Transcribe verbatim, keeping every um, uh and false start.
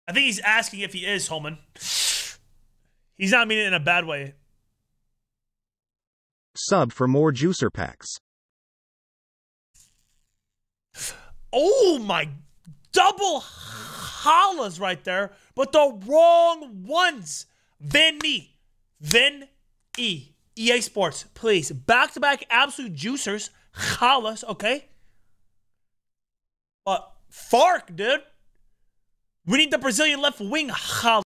I think he's asking if he is, Holman. He's not meaning it in a bad way. Sub for more juicer packs. Oh my, double holas right there, but the wrong ones. Vinny, Vin E, E A Sports, please. Back-to-back absolute juicers, holas, okay? But Fark, dude. We need the Brazilian left wing hola.